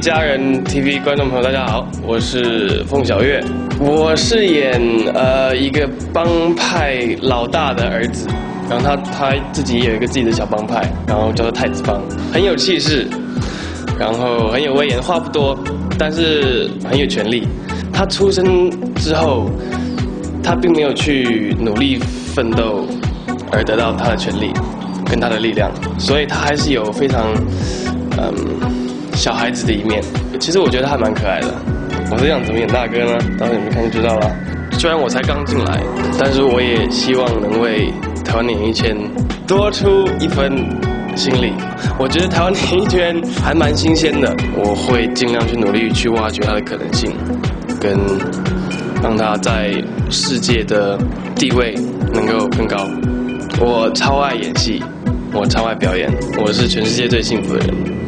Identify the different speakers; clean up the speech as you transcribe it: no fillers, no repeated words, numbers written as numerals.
Speaker 1: 家人 TV 观众朋友，大家好，我是凤小岳，我饰演一个帮派老大的儿子，然后他自己也有一个自己的小帮派，然后叫做太子帮，很有气势，然后很有威严，话不多，但是很有权力。他出生之后，他并没有去努力奋斗而得到他的权利跟他的力量，所以他还是有非常小孩子的一面。其实我觉得他还蛮可爱的。我是想怎么演大哥呢？到时候你们看就知道了。虽然我才刚进来，但是我也希望能为台湾演艺圈多出一分心力。我觉得台湾演艺圈还蛮新鲜的，我会尽量去努力去挖掘它的可能性，跟让它在世界的地位能够更高。我超爱演戏，我超爱表演，我是全世界最幸福的人。